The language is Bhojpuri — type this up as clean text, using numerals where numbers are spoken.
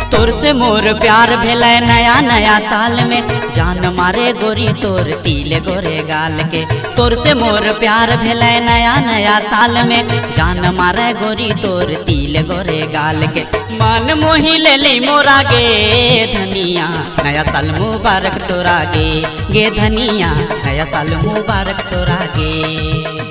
तोर से मोर प्यार भेल नया नया साल में, जान मारे गोरी तोर तिल गोरे गाल के। तोर से मोर प्यार भेल नया नया साल में, जान मारे गोरी तोर तिल गोरे गाल के। मन मोही ले ली मोरा गे धनिया, नया साल मुबारक तोरा गे, गे धनिया नया साल मुबारक तोरा गे।